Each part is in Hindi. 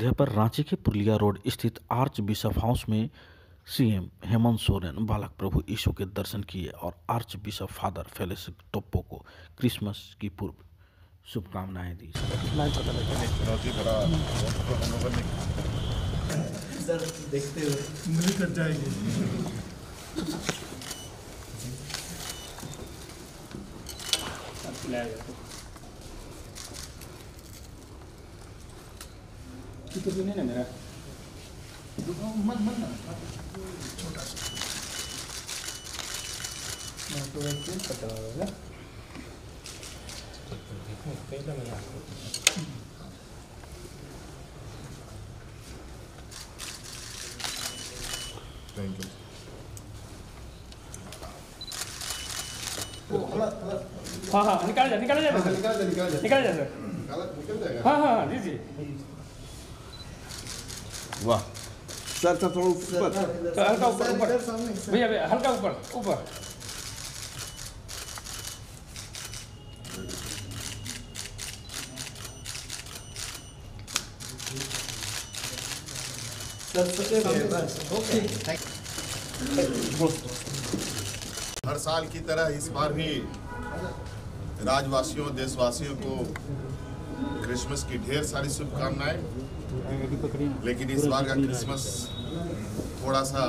संध्या पर रांची के पुरलिया रोड स्थित आर्च बिशप हाउस में सीएम हेमंत सोरेन बालक प्रभु यीशु के दर्शन किए और archbishop father Felix Toppo को क्रिसमस की पूर्व शुभकामनाएं दी। देखते हुए उंगली कट जाएगी। तो नहीं ना मेरा मत ना छोटा सा तो वैसे पता होगा पहले मैं थैंक यू। हाँ निकाल जा सर। हाँ जी जी वाह सर थोड़ा ऊपर हल्का ऊपर भैया हल्का ऊपर हर साल की तरह इस बार भी राज्यवासियों देशवासियों को क्रिसमस की ढेर सारी शुभकामनाएं। लेकिन इस बार का क्रिसमस थोड़ा सा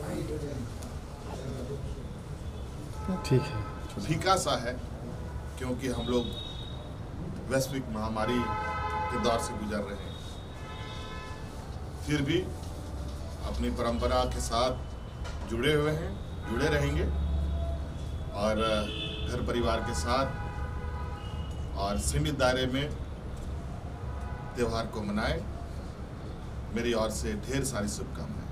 फीका सा है, क्योंकि हम लोग वैश्विक महामारी के दौर से गुजर रहे हैं। फिर भी अपनी परंपरा के साथ जुड़े हुए हैं, जुड़े रहेंगे और घर परिवार के साथ और सीमित दायरे में त्योहार को मनाएं। मेरी ओर से ढेर सारी शुभकामनाएं।